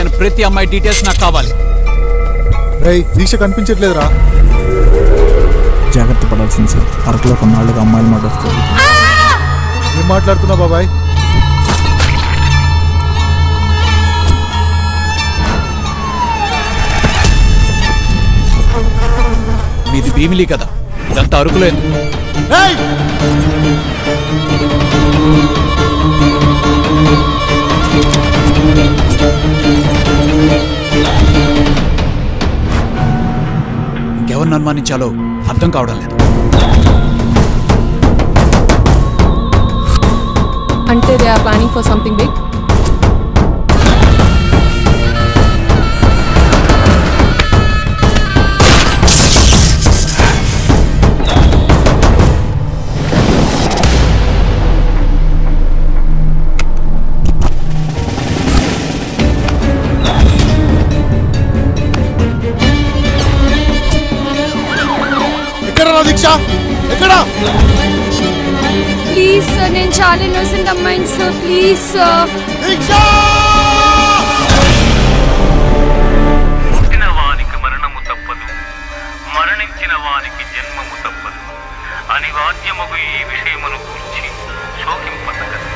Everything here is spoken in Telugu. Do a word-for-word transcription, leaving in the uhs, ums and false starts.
చేసిన ప్రతి అమ్మాయి డీటెయిల్స్ నాకు కావాలి. దీక్ష కనిపించట్లేదురా. జాగ్రత్త పడాల్సింది సార్. అరకులో కొన్నాళ్ళుగా అమ్మాయిలు మర్డర్స్ జరుగుతుంది. ఏం మాట్లాడుతున్నావు బాబాయ్? మీది భీమిలి కదా, ఇదంతా అరకులో ఎందుకు? ఇంకెవరిని అనుమానించాలో అర్థం కావడం లేదు. అంటే they are planning for something big. Please sir, నేను చాలా ఇన్నోసెంట్ అమ్మాయిని సార్, ప్లీజ్ సార్. పుట్టిన వానికి మరణము తప్పదు, మరణించిన వానికి జన్మము తప్పదు. అనివార్యమగు ఈ విషయమును గురించి శోకింపతగదు.